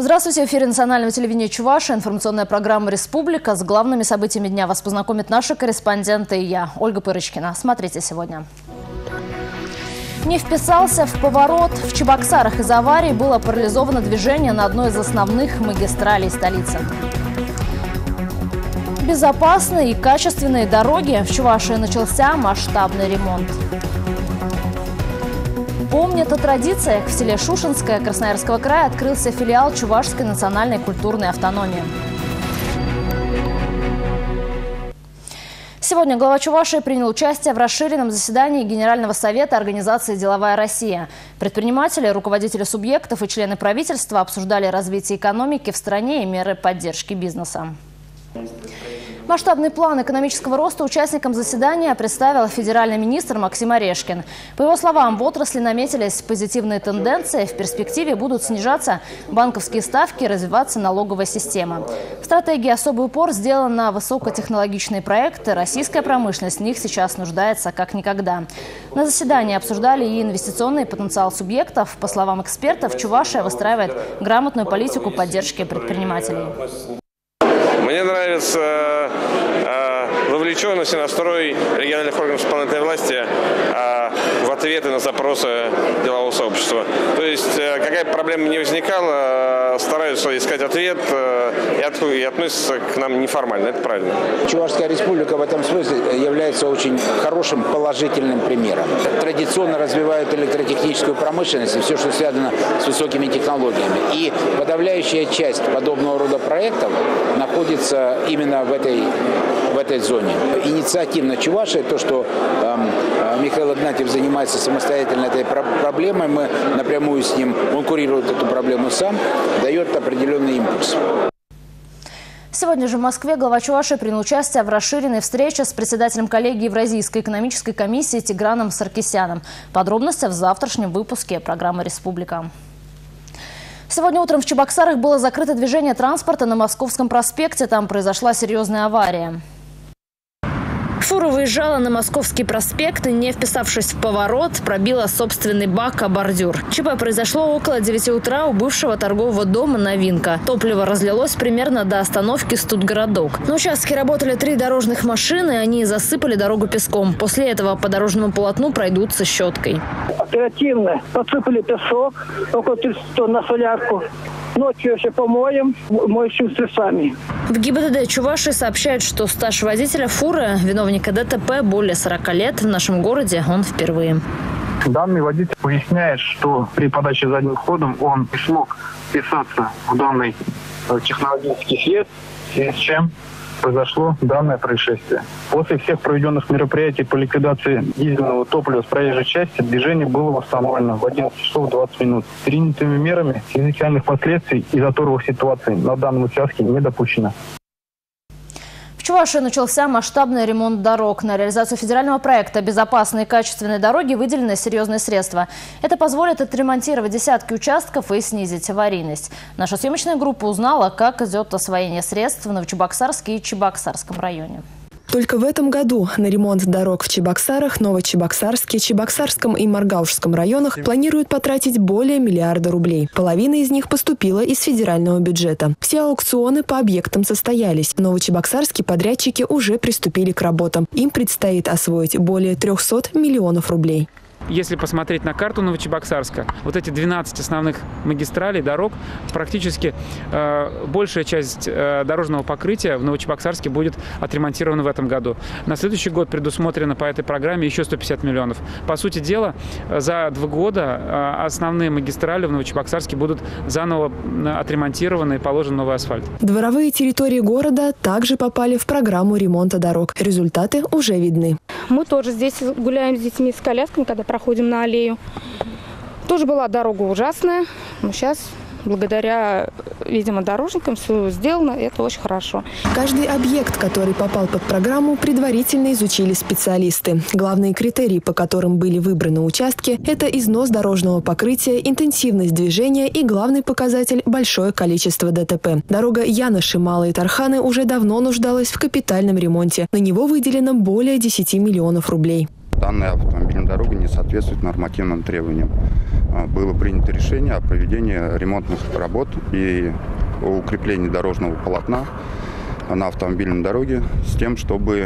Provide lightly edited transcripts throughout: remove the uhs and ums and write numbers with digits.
Здравствуйте, в эфире национального телевидения Чувашии, информационная программа «Республика». С главными событиями дня вас познакомят наши корреспонденты и я, Ольга Пырочкина. Смотрите сегодня. Не вписался в поворот. В Чебоксарах из-за аварии было парализовано движение на одной из основных магистралей столицы. Безопасные и качественные дороги. В Чувашии начался масштабный ремонт. Помнят о традициях. В селе Шушенское Красноярского края открылся филиал Чувашской национальной культурной автономии. Сегодня глава Чувашии принял участие в расширенном заседании Генерального совета организации «Деловая Россия». Предприниматели, руководители субъектов и члены правительства обсуждали развитие экономики в стране и меры поддержки бизнеса. Масштабный план экономического роста участникам заседания представил федеральный министр Максим Орешкин. По его словам, в отрасли наметились позитивные тенденции. В перспективе будут снижаться банковские ставки и развиваться налоговая система. В стратегии особый упор сделан на высокотехнологичные проекты. Российская промышленность в них сейчас нуждается как никогда. На заседании обсуждали и инвестиционный потенциал субъектов. По словам экспертов, Чувашия выстраивает грамотную политику поддержки предпринимателей. Мне нравится вовлеченность и настрой региональных органов исполнительной власти в ответы на запросы делового сообщества. То есть, какая бы проблема ни возникала, стараются искать ответ и относятся к нам неформально. Это правильно. Чувашская республика в этом смысле является очень хорошим положительным примером. Традиционно развивают электротехническую промышленность и все, что связано с высокими технологиями. И подавляющая часть подобного рода проектов находится именно в этой зоне. Инициативно Чувашия, то, что Михаил Игнатьев занимается самостоятельно этой проблемой, мы напрямую с ним, он курирует эту проблему сам, дает определенный импульс. Сегодня же в Москве глава Чувашии принял участие в расширенной встрече с председателем коллегии Евразийской экономической комиссии Тиграном Саркисяном. Подробности в завтрашнем выпуске программы «Республика». Сегодня утром в Чебоксарах было закрыто движение транспорта на Московском проспекте. Там произошла серьезная авария. Фура выезжала на Московский проспект и, не вписавшись в поворот, пробила собственный бак о бордюр. ЧП произошло около 9 утра у бывшего торгового дома «Новинка». Топливо разлилось примерно до остановки «Студгородок». На участке работали 3 дорожных машины, они засыпали дорогу песком. После этого по дорожному полотну пройдутся щеткой. Оперативно подсыпали песок, около 30 тонн на солярку. Ночью еще помоем моющими средствами. В ГИБДД Чувашии сообщают, что стаж водителя фуры, виновника ДТП, более 40 лет. В нашем городе он впервые. Данный водитель поясняет, что при подаче задним ходом он не смог вписаться в данный технологический след, с чем произошло данное происшествие. После всех проведенных мероприятий по ликвидации дизельного топлива с проезжей части движение было восстановлено в 11 часов 20 минут. Принятыми мерами чрезвычайных последствий и заторовых ситуаций на данном участке не допущено. В Чувашии начался масштабный ремонт дорог. На реализацию федерального проекта «Безопасные и качественные дороги» выделены серьезные средства. Это позволит отремонтировать десятки участков и снизить аварийность. Наша съемочная группа узнала, как идет освоение средств в Новочебоксарске и Чебоксарском районе. Только в этом году на ремонт дорог в Чебоксарах, Новочебоксарске, Чебоксарском и Маргаушском районах планируют потратить более миллиарда рублей. Половина из них поступила из федерального бюджета. Все аукционы по объектам состоялись. В Новочебоксарске подрядчики уже приступили к работам. Им предстоит освоить более 300 миллионов рублей. Если посмотреть на карту Новочебоксарска, вот эти 12 основных магистралей, дорог, практически большая часть дорожного покрытия в Новочебоксарске будет отремонтирована в этом году. На следующий год предусмотрено по этой программе еще 150 миллионов. По сути дела, за 2 года основные магистрали в Новочебоксарске будут заново отремонтированы и положен новый асфальт. Дворовые территории города также попали в программу ремонта дорог. Результаты уже видны. Мы тоже здесь гуляем с детьми с колясками, когда проходим на аллею. Тоже была дорога ужасная, но сейчас, благодаря, видимо, дорожникам, все сделано, и это очень хорошо. Каждый объект, который попал под программу, предварительно изучили специалисты. Главные критерии, по которым были выбраны участки, это износ дорожного покрытия, интенсивность движения и главный показатель – большое количество ДТП. Дорога Яныши-Малые Тарханы уже давно нуждалась в капитальном ремонте. На него выделено более 10 миллионов рублей. Данная автомобильная дорога не соответствует нормативным требованиям было принято решение о проведении ремонтных работ и укреплении дорожного полотна на автомобильной дороге с тем, чтобы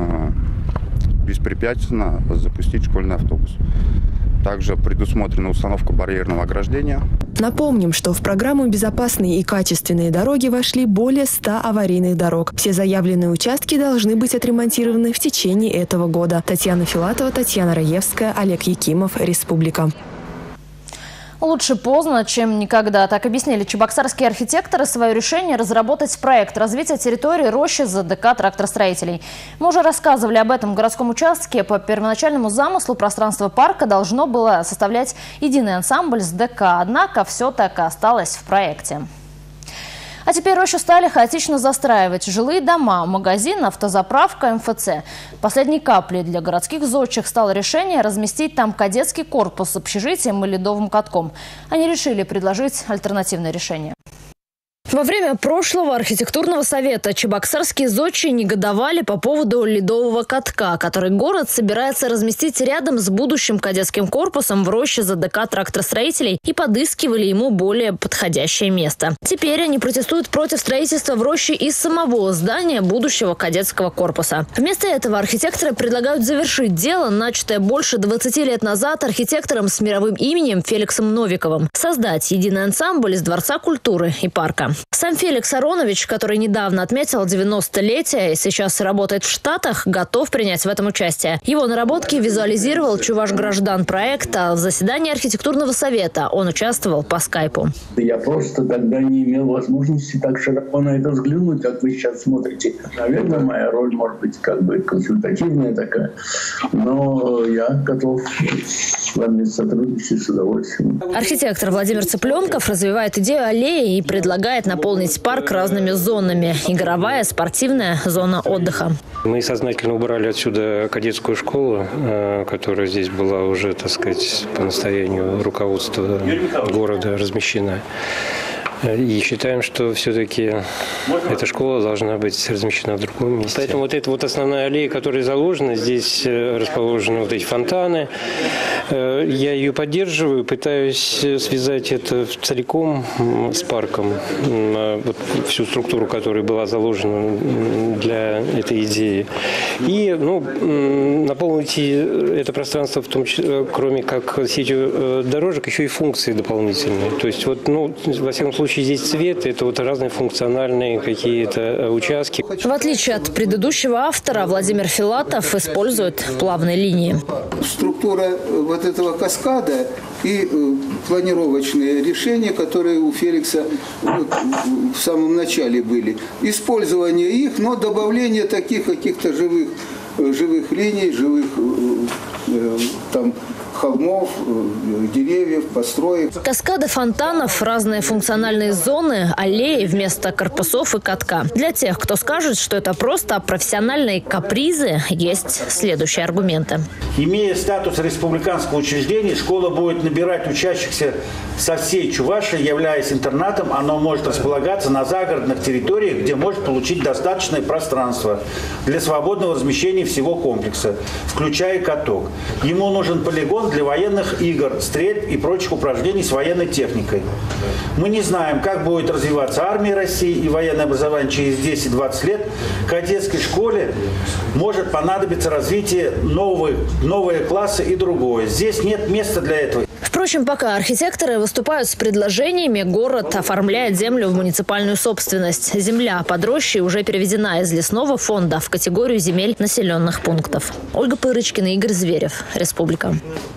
беспрепятственно запустить школьный автобус. Также предусмотрена установка барьерного ограждения. Напомним, что в программу «Безопасные и качественные дороги» вошли более 100 аварийных дорог. Все заявленные участки должны быть отремонтированы в течение этого года. Татьяна Филатова, Татьяна Раевская, Олег Якимов, Республика. Лучше поздно, чем никогда. Так объяснили чебоксарские архитекторы свое решение разработать проект развития территории рощи ЗДК тракторостроителей. Мы уже рассказывали об этом в городском участке. По первоначальному замыслу пространство парка должно было составлять единый ансамбль ЗДК. Однако все так и осталось в проекте. А теперь рощу стали хаотично застраивать жилые дома, магазин, автозаправка, МФЦ. Последней каплей для городских зодчих стало решение разместить там кадетский корпус с общежитием и ледовым катком. Они решили предложить альтернативное решение. Во время прошлого архитектурного совета чебоксарские зодчие негодовали по поводу ледового катка, который город собирается разместить рядом с будущим кадетским корпусом в роще ЗДК тракторостроителей и подыскивали ему более подходящее место. Теперь они протестуют против строительства в роще из самого здания будущего кадетского корпуса. Вместо этого архитекторы предлагают завершить дело, начатое больше 20 лет назад архитектором с мировым именем Феликсом Новиковым, создать единый ансамбль из Дворца культуры и парка. Сам Феликс Аронович, который недавно отметил 90-летие и сейчас работает в Штатах, готов принять в этом участие. Его наработки визуализировал чуваш-граждан проекта. В заседании архитектурного совета он участвовал по скайпу. Я просто тогда не имел возможности так широко на это взглянуть, как вы сейчас смотрите. Наверное, моя роль может быть как бы консультативная такая, но я готов с вами сотрудничать с удовольствием. Архитектор Владимир Цыпленков развивает идею аллеи и предлагает наполнить парк разными зонами. Игровая, спортивная, зона отдыха. Мы сознательно убрали отсюда кадетскую школу, которая здесь была уже, так сказать, по настоянию руководства города размещена. И считаем, что все-таки эта школа должна быть размещена в другом месте. Поэтому вот эта вот основная аллея, которая заложена, здесь расположены вот эти фонтаны. Я ее поддерживаю, пытаюсь связать это целиком с парком. Вот всю структуру, которая была заложена для этой идеи. И наполнить это пространство, в том числе, кроме как сетью дорожек, еще и функции дополнительные. То есть вот, во всяком случае, здесь цвет, это вот разные функциональные какие-то участки. В отличие от предыдущего автора, Владимир Филатов использует плавные линии. Структура вот этого каскада и планировочные решения, которые у Феликса в самом начале были. Использование их, но добавление таких каких-то живых линий, живых холмов, деревьев, построек. Каскады фонтанов, разные функциональные зоны, аллеи вместо корпусов и катка. Для тех, кто скажет, что это просто профессиональные капризы, есть следующие аргументы. Имея статус республиканского учреждения, школа будет набирать учащихся со всей Чувашии, являясь интернатом. Оно может располагаться на загородных территориях, где может получить достаточное пространство для свободного размещения всего комплекса, включая каток. Ему нужен полигон для военных игр, стрельб и прочих упражнений с военной техникой. Мы не знаем, как будет развиваться армия России и военное образование через 10-20 лет. Кадетской школе может понадобиться развитие новые классы и другое. Здесь нет места для этого. Впрочем, пока архитекторы выступают с предложениями, город оформляет землю в муниципальную собственность. Земля под рощей уже переведена из лесного фонда в категорию земель населенных пунктов. Ольга Пырочкина, Игорь Зверев, Республика.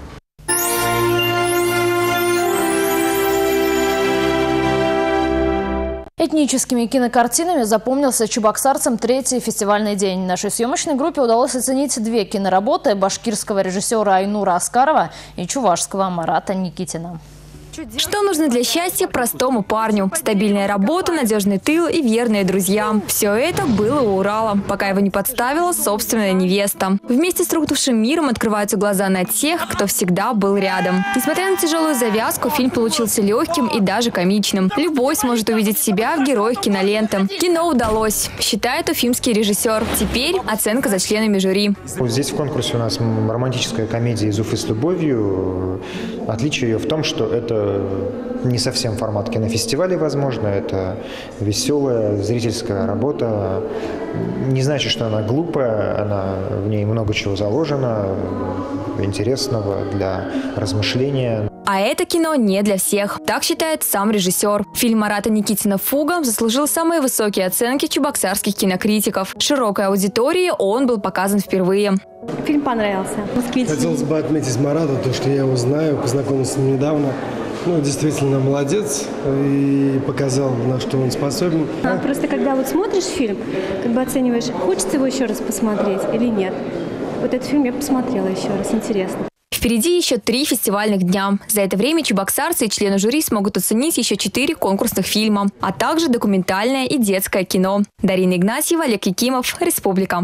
Этническими кинокартинами запомнился чебоксарцам третий фестивальный день. Нашей съемочной группе удалось оценить две киноработы башкирского режиссера Айнура Аскарова и чувашского Марата Никитина. Что нужно для счастья простому парню? Стабильная работа, надежный тыл и верные друзья. Все это было у Урала, пока его не подставила собственная невеста. Вместе с рухнувшим миром открываются глаза на тех, кто всегда был рядом. Несмотря на тяжелую завязку, фильм получился легким и даже комичным. Любой сможет увидеть себя в героях киноленты. Кино удалось, считает уфимский режиссер. Теперь оценка за членами жюри. Вот здесь в конкурсе у нас романтическая комедия «Из Уфы с любовью». Отличие ее в том, что это не совсем формат кинофестиваля, возможно. Это веселая зрительская работа. Не значит, что она глупая, в ней много чего заложено, интересного для размышления. А это кино не для всех. Так считает сам режиссер. Фильм Марата Никитина «Фуга» заслужил самые высокие оценки чебоксарских кинокритиков. Широкой аудитории он был показан впервые. Фильм понравился. Хотелось бы отметить Марата, то, что я его знаю, познакомился с ним недавно. Действительно молодец и показал, на что он способен. Просто когда вот смотришь фильм, как бы оцениваешь, хочется его еще раз посмотреть или нет. Вот этот фильм я посмотрела еще раз, интересно. Впереди еще 3 фестивальных дня. За это время чебоксарцы и члены жюри смогут оценить еще 4 конкурсных фильма, а также документальное и детское кино. Дарина Игнатьева, Олег Якимов, Республика.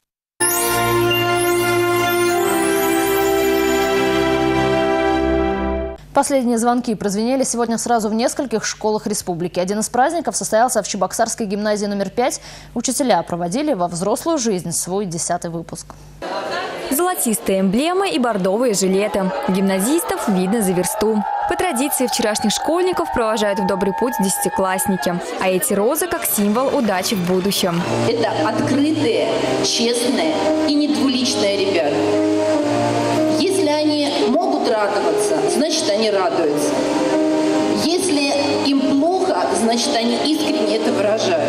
Последние звонки прозвенели сегодня сразу в нескольких школах республики. Один из праздников состоялся в Чебоксарской гимназии номер 5. Учителя проводили во взрослую жизнь свой 10-й выпуск. Золотистые эмблемы и бордовые жилеты. Гимназистов видно за версту. По традиции вчерашних школьников провожают в добрый путь десятиклассники. А эти розы как символ удачи в будущем. Это открытые, честные и недвуличные ребята. Если они могут радоваться, значит они радуются. Если им плохо, значит они искренне это выражают.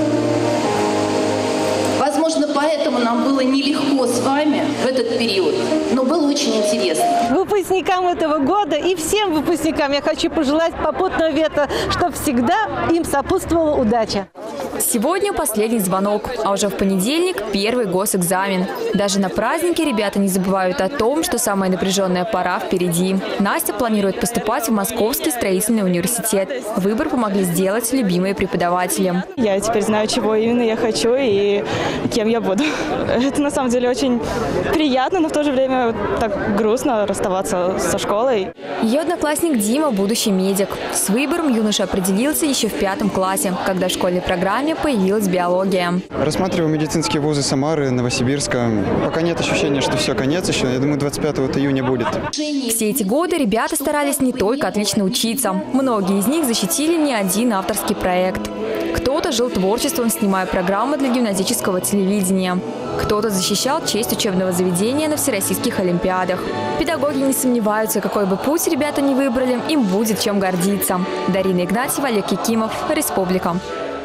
Возможно, поэтому нам было нелегко с вами в этот период, но было очень интересно. Выпускникам этого года и всем выпускникам я хочу пожелать попутного ветра, чтобы всегда им сопутствовала удача. Сегодня последний звонок, а уже в понедельник первый госэкзамен. Даже на празднике ребята не забывают о том, что самая напряженная пора впереди. Настя планирует поступать в Московский строительный университет. Выбор помогли сделать любимые преподаватели. Я теперь знаю, чего именно я хочу и кем я буду. Это на самом деле очень приятно, но в то же время так грустно расставаться со школой. Ее одноклассник Дима – будущий медик. С выбором юноша определился еще в 5 классе, когда в школьной программе появилась биология. Рассматриваю медицинские вузы Самары, Новосибирска. Пока нет ощущения, что все, конец еще. Я думаю, 25 июня будет. Все эти годы ребята старались не только отлично учиться. Многие из них защитили не один авторский проект. Кто-то жил творчеством, снимая программы для гимназического телевидения. Кто-то защищал честь учебного заведения на всероссийских олимпиадах. Педагоги не сомневаются, какой бы путь ребята ни выбрали, им будет чем гордиться. Дарина Игнатьева, Олег Якимов, Республика.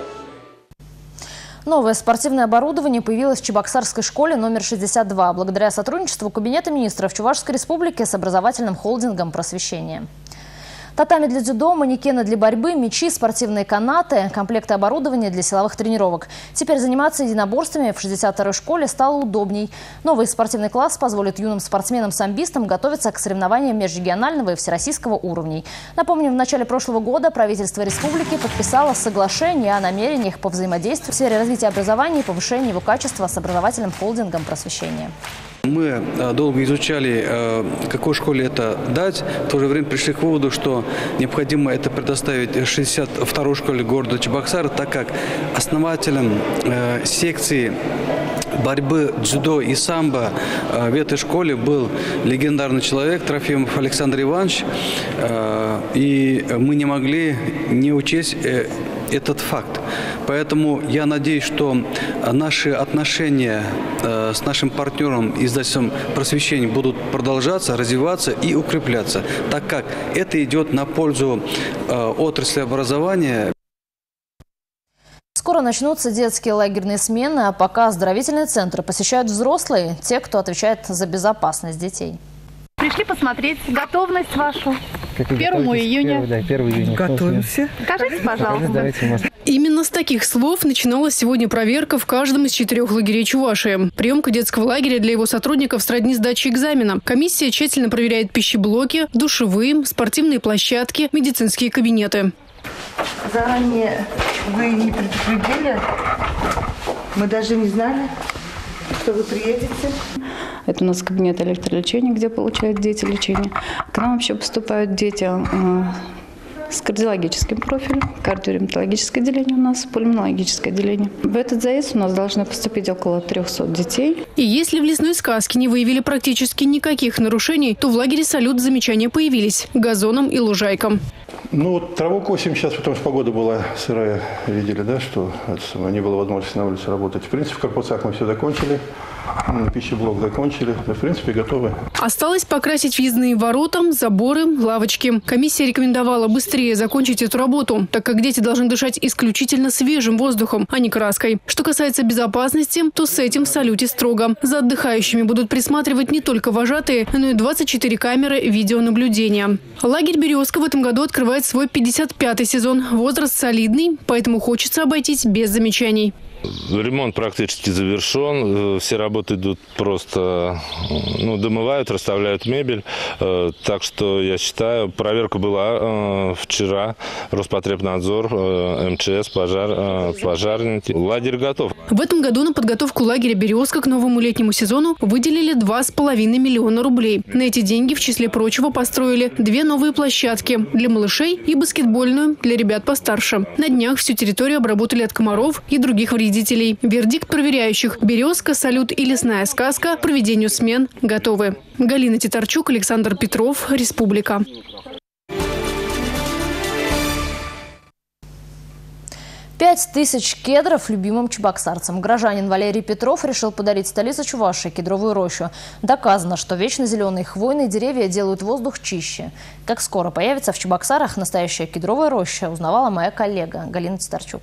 Новое спортивное оборудование появилось в Чебоксарской школе номер 62 благодаря сотрудничеству Кабинета министров Чувашской республики с образовательным холдингом «Просвещение». Татами для дзюдо, манекены для борьбы, мячи, спортивные канаты, комплекты оборудования для силовых тренировок. Теперь заниматься единоборствами в 62-й школе стало удобней. Новый спортивный класс позволит юным спортсменам-самбистам готовиться к соревнованиям межрегионального и всероссийского уровней. Напомним, в начале прошлого года правительство республики подписало соглашение о намерениях по взаимодействию в сфере развития образования и повышения его качества с образовательным холдингом «Просвещение». Мы долго изучали, какой школе это дать. В то же время пришли к выводу, что необходимо это предоставить 62-й школе города Чебоксары, так как основателем секции борьбы дзюдо и самбо в этой школе был легендарный человек Трофимов Александр Иванович. И мы не могли не учесть этот факт. Поэтому я надеюсь, что наши отношения с нашим партнером, издательством «Просвещение» будут продолжаться, развиваться и укрепляться, так как это идет на пользу отрасли образования. Скоро начнутся детские лагерные смены, а пока оздоровительные центры посещают взрослые, те, кто отвечает за безопасность детей. Пришли посмотреть готовность вашу 1 июня. 1 июня. Готовимся. Скажите, пожалуйста. Именно с таких слов начиналась сегодня проверка в каждом из 4 лагерей Чувашии. Приемка детского лагеря для его сотрудников сродни сдаче экзамена. Комиссия тщательно проверяет пищеблоки, душевые, спортивные площадки, медицинские кабинеты. Заранее вы не предупредили? Мы даже не знали, что вы приедете. Это у нас кабинет электролечения, где получают дети лечение. К нам вообще поступают дети с кардиологическим профилем, кардиоревматологическое отделение у нас, пульмонологическое отделение. В этот заезд у нас должны поступить около 300 детей. И если в лесной сказке не выявили практически никаких нарушений, то в лагере «Салют» замечания появились – газонам и лужайкам. Ну, траву косим сейчас, потому что погода была сырая, видели, да, что не было возможности на улице работать. В принципе, в корпусах мы все закончили, пищеблок закончили, в принципе, готовы. Осталось покрасить въездные ворота, заборы, лавочки. Комиссия рекомендовала быстрее закончить эту работу, так как дети должны дышать исключительно свежим воздухом, а не краской. Что касается безопасности, то с этим в «Салюте» строго. За отдыхающими будут присматривать не только вожатые, но и 24 камеры видеонаблюдения. Лагерь «Березка» в этом году открывает свой 55-й сезон. Возраст солидный, поэтому хочется обойтись без замечаний. Ремонт практически завершен. Все работы идут просто, домывают, расставляют мебель. Так что, я считаю, проверка была вчера. Роспотребнадзор, МЧС, пожарники. Лагерь готов. В этом году на подготовку лагеря «Березка» к новому летнему сезону выделили 2,5 миллиона рублей. На эти деньги, в числе прочего, построили 2 новые площадки для малышей и баскетбольную для ребят постарше. На днях всю территорию обработали от комаров и других вредителей. Вердикт проверяющих: «Березка», «Салют» и «Лесная сказка» к проведению смен готовы. Галина Титарчук, Александр Петров, Республика. Пять тысяч кедров любимым чебоксарцам. Горожанин Валерий Петров решил подарить столице Чувашии кедровую рощу. Доказано, что вечно зеленые хвойные деревья делают воздух чище. Как скоро появится в Чебоксарах настоящая кедровая роща, узнавала моя коллега Галина Титарчук.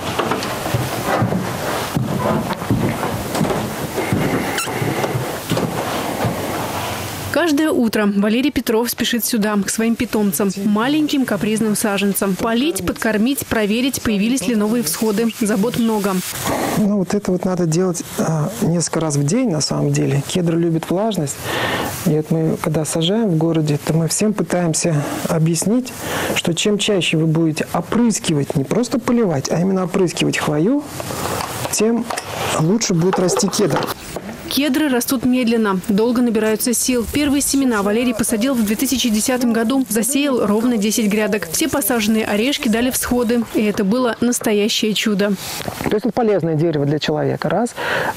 Каждое утро Валерий Петров спешит сюда, к своим питомцам, маленьким капризным саженцам. Полить, подкормить, проверить, появились ли новые всходы. Забот много. Вот это вот надо делать несколько раз в день, на самом деле. Кедр любит влажность. И вот мы, когда сажаем в городе, то мы всем пытаемся объяснить, что чем чаще вы будете опрыскивать, не просто поливать, а именно опрыскивать хвою, тем лучше будет расти кедр. Кедры растут медленно, долго набираются сил. Первые семена Валерий посадил в 2010 году, засеял ровно 10 грядок. Все посаженные орешки дали всходы, и это было настоящее чудо. То есть это полезное дерево для человека, раз,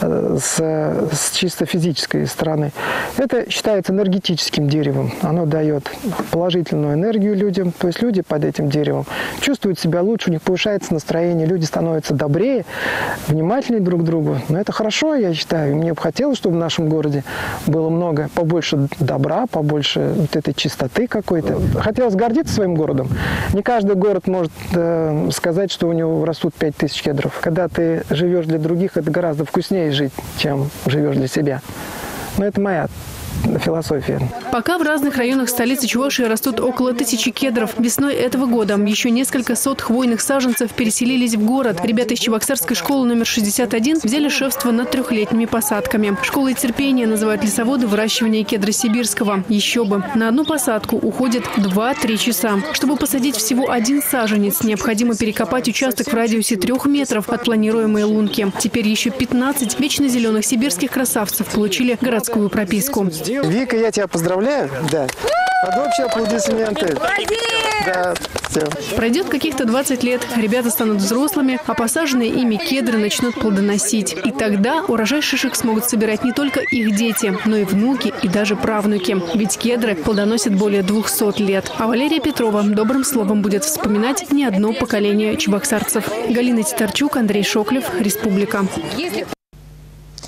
с чисто физической стороны. Это считается энергетическим деревом. Оно дает положительную энергию людям, то есть люди под этим деревом чувствуют себя лучше, у них повышается настроение, люди становятся добрее, внимательнее друг к другу. Но это хорошо, я считаю, мне бы хотелось, чтобы в нашем городе было побольше добра, побольше вот этой чистоты какой-то. Хотелось гордиться своим городом. Не каждый город может сказать, что у него растут 5000 кедров. Когда ты живешь для других, это гораздо вкуснее жить, чем живешь для себя. Но это моя философия. Пока в разных районах столицы Чувашии растут около 1000 кедров. Весной этого года еще несколько сот хвойных саженцев переселились в город. Ребята из Чебоксарской школы номер 61 взяли шефство над 3-летними посадками. Школой терпения называют лесоводы выращивание кедра сибирского. Еще бы. На одну посадку уходит 2-3 часа. Чтобы посадить всего 1 саженец, необходимо перекопать участок в радиусе 3 метров от планируемой лунки. Теперь еще 15 вечно зеленых сибирских красавцев получили городскую прописку. Вика, я тебя поздравляю. Да. Вообще аплодисменты. Да, все. Пройдет каких-то 20 лет, ребята станут взрослыми, а посаженные ими кедры начнут плодоносить. И тогда урожай шишек смогут собирать не только их дети, но и внуки, и даже правнуки. Ведь кедры плодоносят более 200 лет. А Валерия Петрова добрым словом будет вспоминать не одно поколение чебоксарцев. Галина Титарчук, Андрей Шоклев, Республика.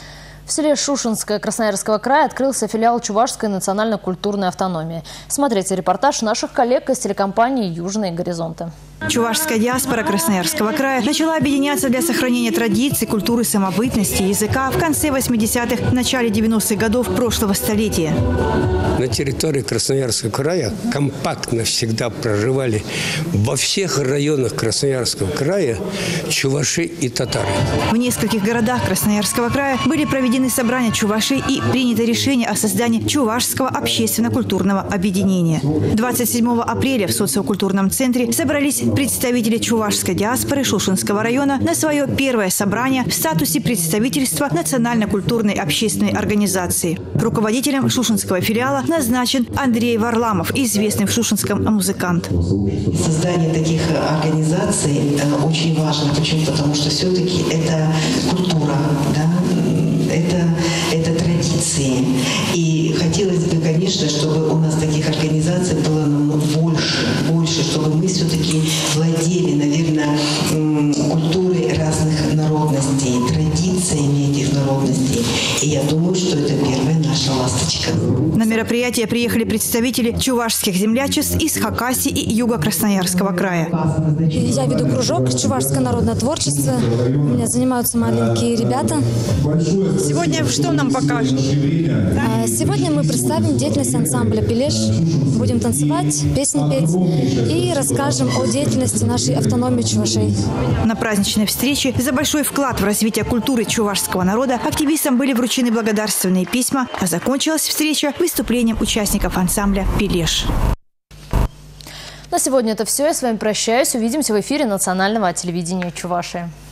В селе Шушенское Красноярского края открылся филиал Чувашской национально-культурной автономии. Смотрите репортаж наших коллег из телекомпании «Южные горизонты». Чувашская диаспора Красноярского края начала объединяться для сохранения традиций, культуры, самобытности, языка в конце 80-х, в начале 90-х годов прошлого столетия. На территории Красноярского края компактно всегда проживали во всех районах Красноярского края чуваши и татары. В нескольких городах Красноярского края были проведены собрания чувашей и принято решение о создании Чувашского общественно-культурного объединения. 27 апреля в социокультурном центре собрались представители чувашской диаспоры Шушенского района на свое первое собрание в статусе представительства национально-культурной общественной организации. Руководителем Шушенского филиала назначен Андрей Варламов, известный в Шушенском музыкант. Создание таких организаций очень важно. Почему? Потому что все-таки это культура, да? это традиции. И хотелось бы, конечно, чтобы у нас таких организаций было больше, чтобы мы все-таки владели, наверное, культурой разных народностей, традициями этих народностей. И я думаю, что это первая наша ласточка. На мероприятие приехали представители чувашских землячеств из Хакасии и Юго-Красноярского края. Я веду кружок «Чувашское народное творчество». У меня занимаются маленькие ребята. Сегодня что нам покажут? Сегодня мы представим деятельность ансамбля «Пелеш». Будем танцевать, песни петь и расскажем о деятельности нашей автономии чувашей. На праздничной встрече за большой вклад в развитие культуры чувашского народа активистам были вручены благодарственные письма, а закончилась встреча выступлением участников ансамбля «Пелеш». На сегодня это все. Я с вами прощаюсь. Увидимся в эфире национального телевидения Чувашии.